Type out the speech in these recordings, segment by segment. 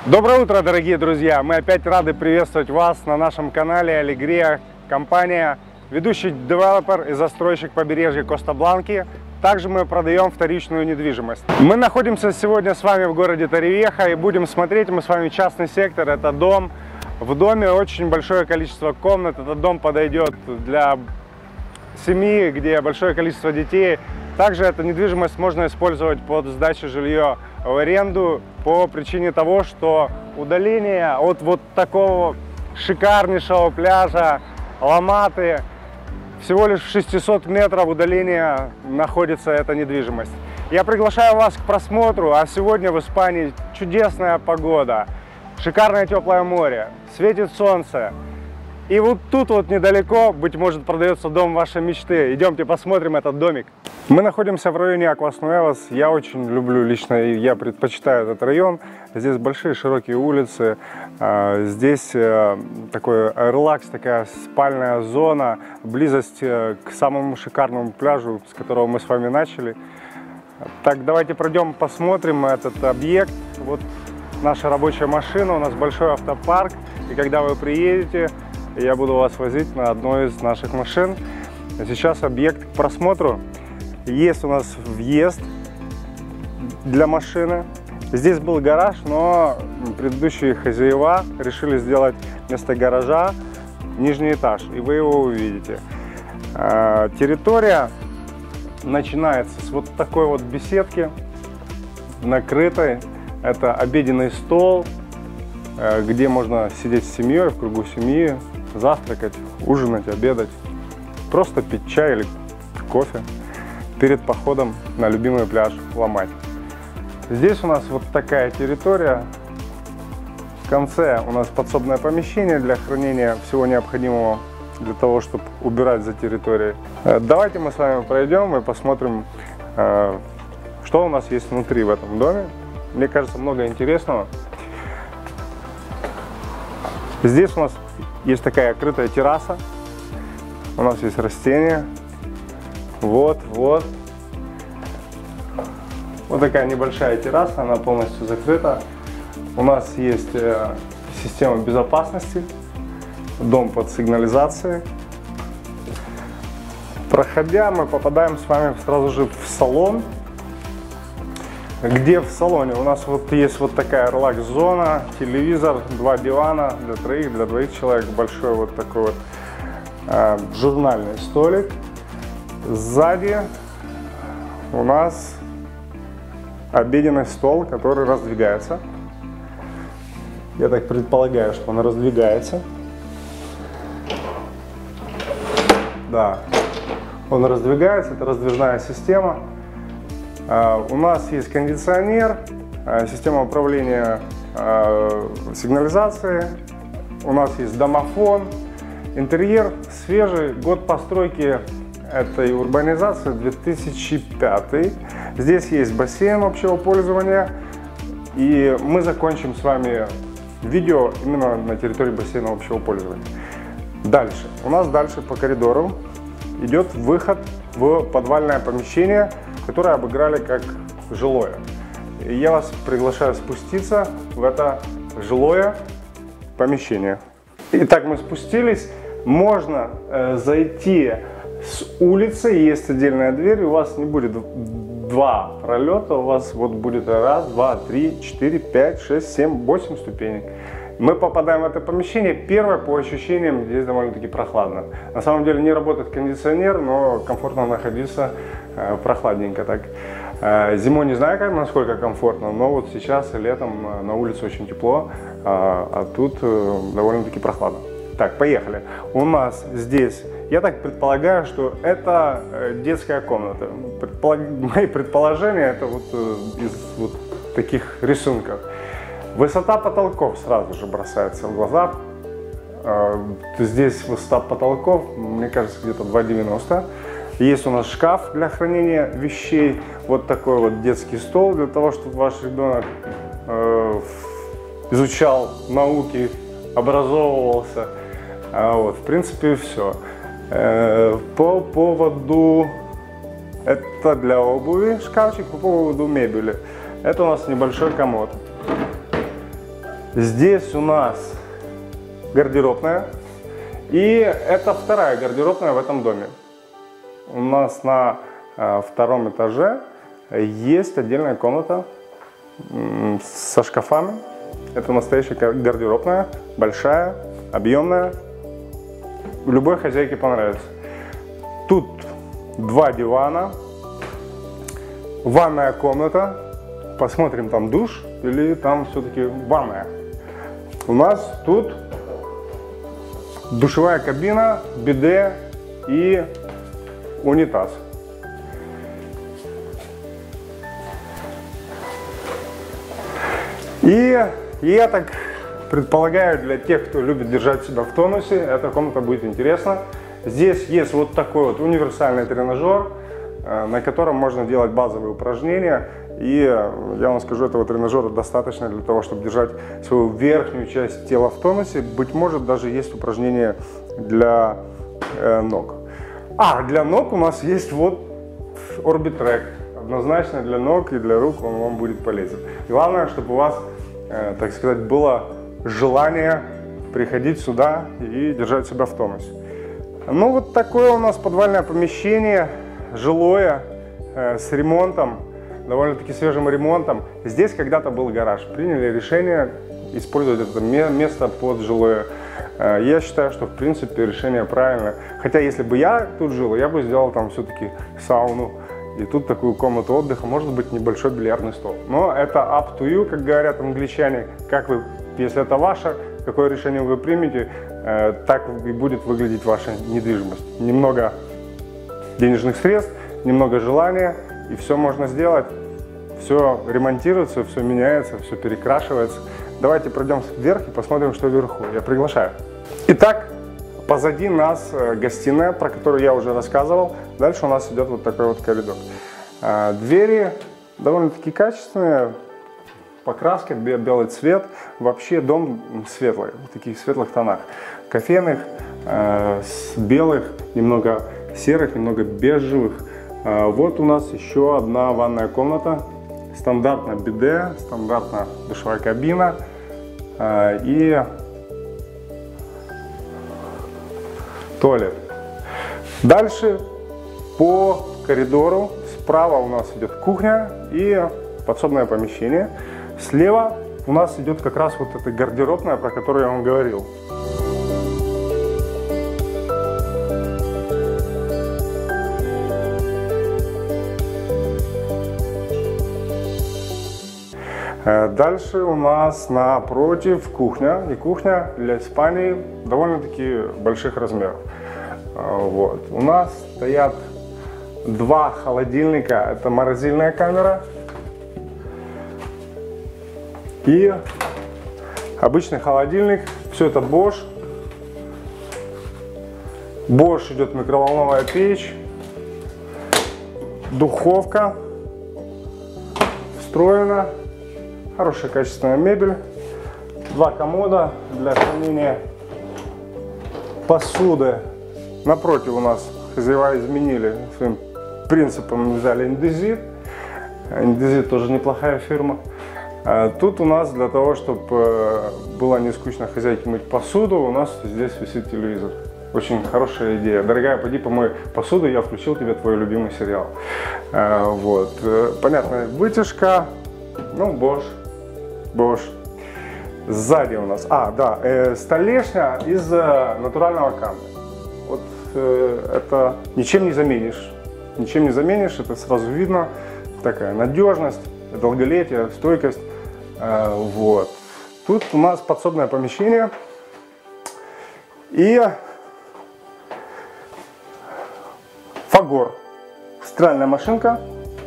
Доброе утро, дорогие друзья! Мы опять рады приветствовать вас на нашем канале Alegria, компания, ведущий девелопер и застройщик побережья Коста-Бланки. Также мы продаем вторичную недвижимость. Мы находимся сегодня с вами в городе Торревьеха и будем смотреть мы с вами частный сектор. Это дом. В доме очень большое количество комнат. Этот дом подойдет для семьи, где большое количество детей. Также эту недвижимость можно использовать под сдачу жилья в аренду по причине того, что удаление от вот такого шикарнейшего пляжа Ла-Маты, всего лишь в 600 метров удаления находится эта недвижимость. Я приглашаю вас к просмотру, а сегодня в Испании чудесная погода, шикарное теплое море, светит солнце. И вот тут вот недалеко, быть может, продается дом вашей мечты. Идемте посмотрим этот домик. Мы находимся в районе Аквас-Нуэвас. Я очень люблю, лично я предпочитаю этот район. Здесь большие широкие улицы. Здесь такой релакс, такая спальная зона, близость к самому шикарному пляжу, с которого мы с вами начали. Так, давайте пройдем, посмотрим этот объект. Вот наша рабочая машина, у нас большой автопарк. И когда вы приедете, я буду вас возить на одной из наших машин. Сейчас объект к просмотру. Есть у нас въезд для машины. Здесь был гараж, но предыдущие хозяева решили сделать вместо гаража нижний этаж, и вы его увидите. Территория начинается с вот такой вот беседки, накрытой. Это обеденный стол, где можно сидеть с семьей, в кругу семьи, завтракать, ужинать, обедать, просто пить чай или кофе перед походом на любимый пляж Ла-Мате. Здесь у нас вот такая территория. В конце у нас подсобное помещение для хранения всего необходимого для того, чтобы убирать за территорией. Давайте мы с вами пройдем и посмотрим, что у нас есть внутри в этом доме. Мне кажется, много интересного. Здесь у нас есть такая крытая терраса. У нас есть растения. Вот. Вот такая небольшая терраса, она полностью закрыта. У нас есть система безопасности, дом под сигнализацией. Проходя, мы попадаем с вами сразу же в салон. Где в салоне у нас вот есть вот такая релакс-зона, телевизор, 2 дивана для троих, для двоих человек, большой вот такой вот журнальный столик. Сзади у нас обеденный стол, который раздвигается. Я так предполагаю, что он раздвигается. Да, он раздвигается, это раздвижная система. У нас есть кондиционер, система управления сигнализацией, у нас есть домофон, интерьер свежий, год постройки этой урбанизации 2005. Здесь есть бассейн общего пользования, и мы закончим с вами видео именно на территории бассейна общего пользования. Дальше, у нас дальше по коридору идет выход в подвальное помещение, которое обыграли как жилое. И я вас приглашаю спуститься в это жилое помещение. Итак, мы спустились. Можно зайти с улицы, есть отдельная дверь, у вас не будет 2 пролета, у вас вот будет 1, 2, 3, 4, 5, 6, 7, 8 ступенек. Мы попадаем в это помещение. Первое, по ощущениям, здесь довольно-таки прохладно. На самом деле не работает кондиционер, но комфортно находиться, прохладненько так. Зимой не знаю, насколько комфортно, но вот сейчас летом на улице очень тепло, а тут довольно-таки прохладно. Так, поехали. У нас здесь, я так предполагаю, что это детская комната. Мои предположения, это вот из вот таких рисунков. Высота потолков сразу же бросается в глаза. Здесь высота потолков, мне кажется, где-то 2,90. Есть у нас шкаф для хранения вещей. Вот такой вот детский стол для того, чтобы ваш ребенок изучал науки, образовывался. Вот, в принципе, все. По поводу... Это для обуви шкафчик, по поводу мебели. Это у нас небольшой комод. Здесь у нас гардеробная. И это вторая гардеробная в этом доме. У нас на втором этаже есть отдельная комната со шкафами. Это настоящая гардеробная, большая, объемная. Любой хозяйке понравится. Тут 2 дивана, ванная комната. Посмотрим, там душ или там все-таки ванная. У нас тут душевая кабина, биде и унитаз. И я так предполагаю, для тех, кто любит держать себя в тонусе, эта комната будет интересна. Здесь есть вот такой вот универсальный тренажер, на котором можно делать базовые упражнения. И я вам скажу, этого тренажера достаточно для того, чтобы держать свою верхнюю часть тела в тонусе. Быть может, даже есть упражнения для ног. Для ног у нас есть вот Orbitrack. Однозначно для ног и для рук он вам будет полезен. Главное, чтобы у вас, так сказать, было желание приходить сюда и держать себя в тонусе. Ну, вот такое у нас подвальное помещение, жилое, с ремонтом, довольно-таки свежим ремонтом. Здесь когда-то был гараж. Приняли решение использовать это место под жилое. Я считаю, что в принципе решение правильное. Хотя если бы я тут жил, я бы сделал там все-таки сауну. И тут такую комнату отдыха, может быть небольшой бильярдный стол. Но это up to you, как говорят англичане. Как вы, если это ваше, какое решение вы примете, так и будет выглядеть ваша недвижимость. Немного денежных средств, немного желания, и все можно сделать. Все ремонтируется, все меняется, все перекрашивается. Давайте пройдем вверх и посмотрим, что вверху. Я приглашаю. Итак, позади нас гостиная, про которую я уже рассказывал. Дальше у нас идет вот такой вот коридор. Двери довольно-таки качественные, покраска, белый цвет. Вообще дом светлый, в таких светлых тонах. Кофейных, с белых, немного серых, немного бежевых. Вот у нас еще одна ванная комната. Стандартно биде, стандартно душевая кабина и туалет. Дальше по коридору справа у нас идет кухня и подсобное помещение. Слева у нас идет как раз вот эта гардеробная, про которую я вам говорил. Дальше у нас напротив кухня, и кухня для спальни довольно-таки больших размеров. Вот. У нас стоят 2 холодильника, это морозильная камера и обычный холодильник. Все это Bosch. Bosch идет микроволновая печь, духовка встроена. Хорошая качественная мебель, 2 комода для хранения посуды. Напротив у нас хозяева изменили своим принципам, взяли Индезит. Индезит тоже неплохая фирма. Тут у нас для того, чтобы было не скучно хозяйке мыть посуду, у нас здесь висит телевизор. Очень хорошая идея. Дорогая, пойди помой посуду, я включил тебе твой любимый сериал. Вот. Понятно, вытяжка, ну, Bosch. Сзади у нас, столешня из натурального камня. Вот это ничем не заменишь. Ничем не заменишь, это сразу видно. Такая надежность, долголетие, стойкость. Вот. Тут у нас подсобное помещение. И Фагор. Стиральная машинка.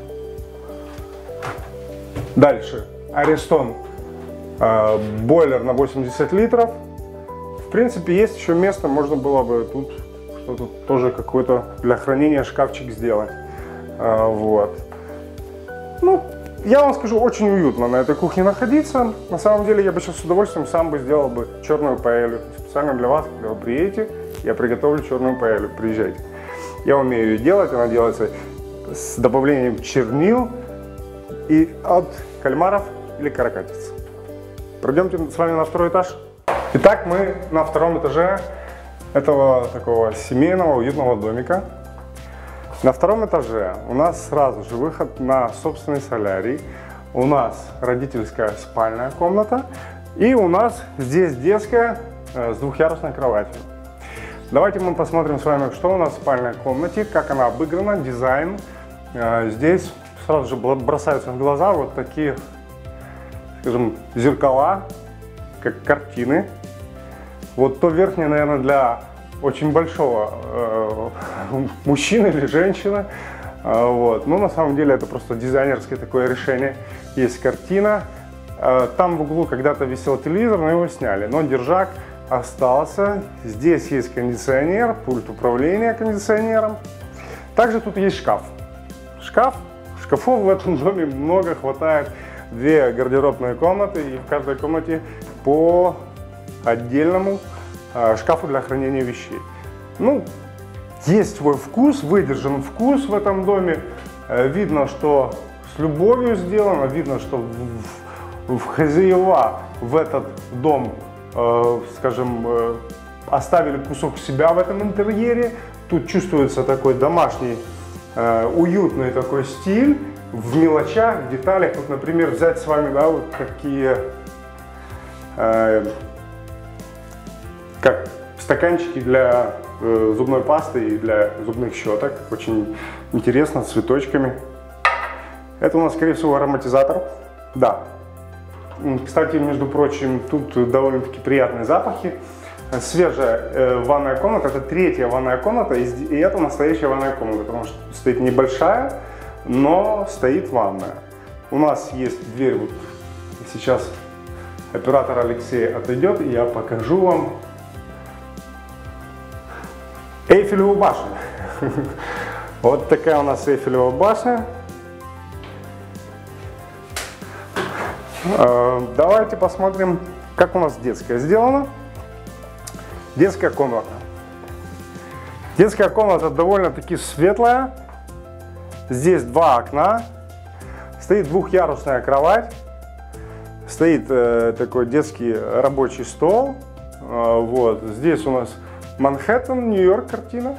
Дальше Аристон. Бойлер на 80 литров. В принципе, есть еще место, можно было бы тут что-то тоже какой-то для хранения шкафчик сделать. Вот. Ну, я вам скажу, очень уютно на этой кухне находиться. На самом деле, я бы сейчас с удовольствием сам бы сделал бы черную паэлью. Специально для вас, когда вы приедете, я приготовлю черную паэлью. Приезжайте. Я умею ее делать, она делается с добавлением чернил и от кальмаров или каракатиц. Пройдемте с вами на второй этаж. Итак, мы на втором этаже этого такого семейного уютного домика. На втором этаже у нас сразу же выход на собственный солярий. У нас родительская спальная комната. И у нас здесь детская с двухъярусной кроватью. Давайте мы посмотрим с вами, что у нас в спальной комнате, как она обыграна, дизайн. Здесь сразу же бросаются в глаза вот такие, скажем, зеркала, как картины. Вот то верхнее, наверное, для очень большого мужчины или женщины. Вот. Но на самом деле это просто дизайнерское такое решение. Есть картина. Там в углу когда-то висел телевизор, но его сняли. Но держак остался. Здесь есть кондиционер, пульт управления кондиционером. Также тут есть шкаф. Шкафов в этом доме много, хватает. 2 гардеробные комнаты, и в каждой комнате по отдельному шкафу для хранения вещей. Ну, есть свой вкус, выдержан вкус в этом доме. Видно, что с любовью сделано, видно, что в хозяева в этот дом, скажем, оставили кусок себя в этом интерьере. Тут чувствуется такой домашний, уютный такой стиль в мелочах, в деталях. Вот, например, взять с вами, да, вот такие, как стаканчики для зубной пасты и для зубных щеток. Очень интересно, с цветочками. Это у нас, скорее всего, ароматизатор. Да. Кстати, между прочим, тут довольно-таки приятные запахи. Свежая ванная комната, это 3-я ванная комната, и это настоящая ванная комната, потому что стоит небольшая, но стоит ванная. У нас есть дверь, вот сейчас оператор Алексей отойдет, и я покажу вам Эйфелеву башню. Вот такая у нас Эйфелева башня. Давайте посмотрим, как у нас детская сделана. Детская комната. Детская комната довольно-таки светлая. Здесь 2 окна. Стоит двухъярусная кровать. Стоит такой детский рабочий стол. Вот. Здесь у нас Манхэттен, Нью-Йорк картина.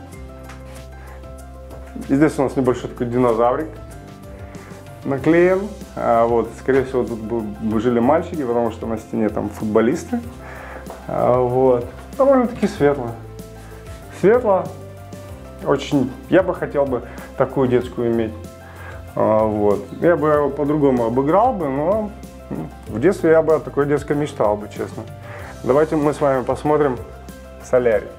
И здесь у нас небольшой такой динозаврик наклеен. Вот. Скорее всего, тут жили мальчики, потому что на стене там футболисты. Вот. Довольно-таки светло. Светло. Очень. Я бы хотел бы такую детскую иметь. Вот. Я бы его по-другому обыграл бы, но в детстве я бы о такой детской мечтал бы, честно. Давайте мы с вами посмотрим солярий.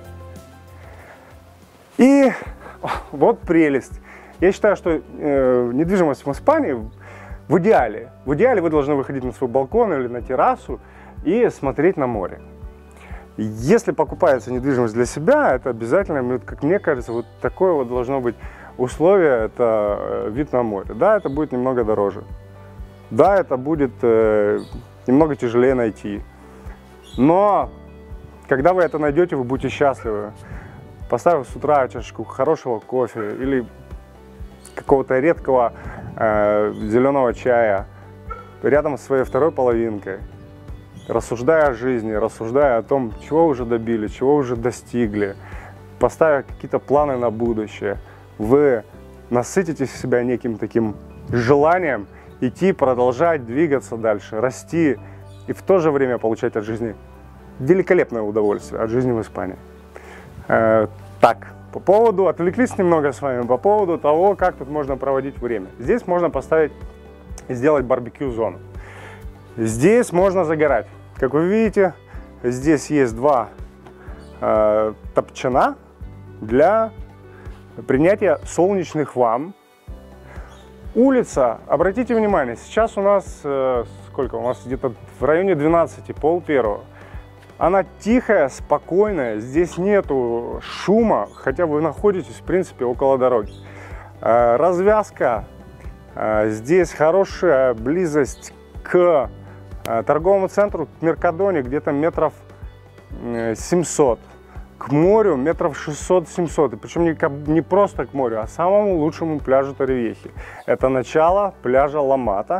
И вот прелесть. Я считаю, что недвижимость в Испании в идеале вы должны выходить на свой балкон или на террасу и смотреть на море. Если покупается недвижимость для себя, это обязательно, как мне кажется, вот такое вот должно быть условие, это вид на море. Да, это будет немного дороже. Да, это будет немного тяжелее найти. Но когда вы это найдете, вы будете счастливы. Поставив с утра чашечку хорошего кофе или какого-то редкого зеленого чая рядом с своей второй половинкой, рассуждая о жизни, рассуждая о том, чего уже добили, чего уже достигли, поставив какие-то планы на будущее, вы насытите себя неким таким желанием идти, продолжать, двигаться дальше, расти и в то же время получать от жизни великолепное удовольствие от жизни в Испании. Так, по поводу, отвлеклись немного с вами, по поводу того, как тут можно проводить время. Здесь можно поставить и сделать барбекю-зону. Здесь можно загорать. Как вы видите, здесь есть 2 топчана для принятия солнечных ванн. Улица, обратите внимание, сейчас у нас, сколько? У нас где-то в районе 12, 12:30. Она тихая, спокойная, здесь нету шума, хотя вы находитесь, в принципе, около дороги. Развязка, здесь хорошая близость к торговому центру, к Меркадоне, где-то метров 700. К морю метров 600-700. И причем не просто к морю, а самому лучшему пляжу Торревьехи. Это начало пляжа Ла Мата.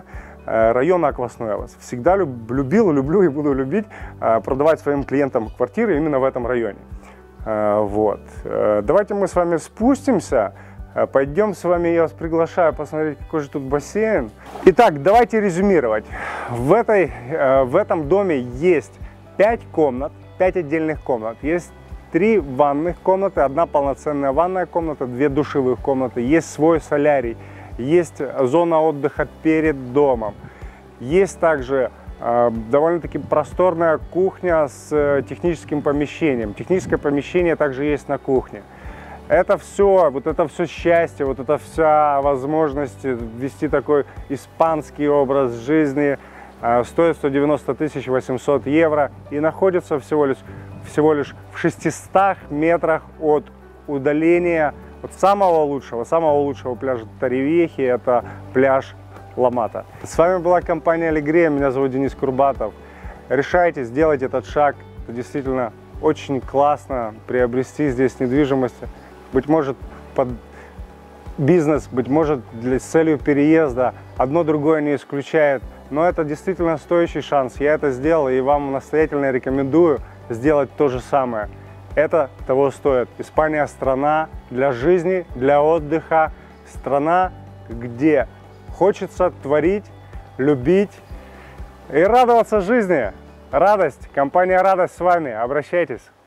района Аквасное. Всегда любил, люблю и буду любить продавать своим клиентам квартиры именно в этом районе. Вот. Давайте мы с вами спустимся, пойдем с вами, я вас приглашаю посмотреть, какой же тут бассейн. Итак, давайте резюмировать. В этом доме есть 5 комнат, 5 отдельных комнат. Есть 3 ванных комнаты, 1 полноценная ванная комната, 2 душевых комнаты, есть свой солярий, есть зона отдыха перед домом. Есть также довольно-таки просторная кухня с техническим помещением. Техническое помещение также есть на кухне. Это все счастье, вот эта вся возможность вести такой испанский образ жизни стоит 190 800 евро и находится всего лишь в 600 метрах от удаления от самого лучшего пляжа Торревехи, это пляж Ла-Мата. С вами была компания Алегрия, меня зовут Денис Курбатов. Решайте сделать этот шаг, это действительно очень классно приобрести здесь недвижимость, быть может под бизнес, быть может с целью переезда, одно другое не исключает, но это действительно стоящий шанс. Я это сделал и вам настоятельно рекомендую сделать то же самое. Это того стоит. Испания – страна для жизни, для отдыха, страна, где хочется творить, любить и радоваться жизни. Радость, компания «Радость» с вами. Обращайтесь.